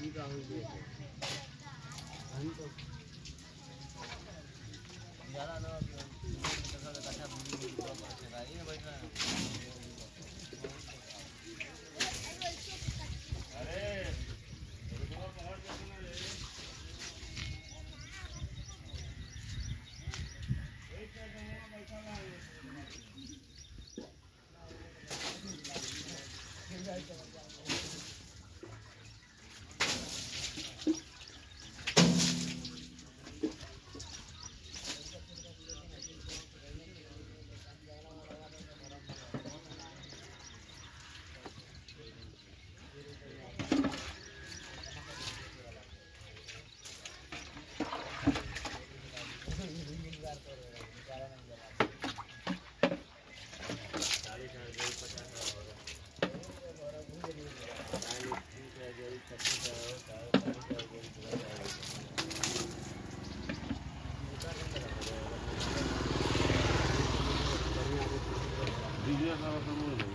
का हुई दे हम तो ज्यादा ना कथा बुरी ये बैठा अरे Video